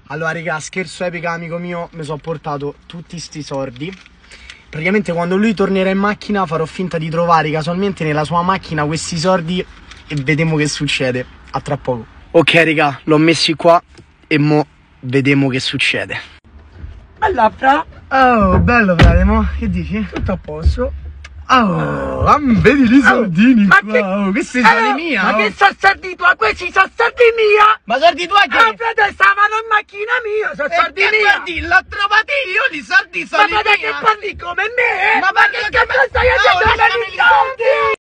Allora raga, scherzo epica amico mio, mi sono portato tutti sti soldi. Praticamente quando lui tornerà in macchina farò finta di trovare casualmente nella sua macchina questi soldi e vediamo che succede. A tra poco. Ok raga, l'ho messi qua e mo vediamo che succede. Bella fra. Oh, bello frate, mo che dici? Tutto a posto. Oh, vedi i soldini ma qua, che... oh, questi sono i mia. Ma che sono soldi tua? Questi sono soldi mia. Ma soldi tuoi che? Frate, stavano in macchina mia, sono soldi mia. Guardi, l'ho trovati io, i soldi sono i Ma frate, miei. che parli come me? Ma che cazzo stai facendo?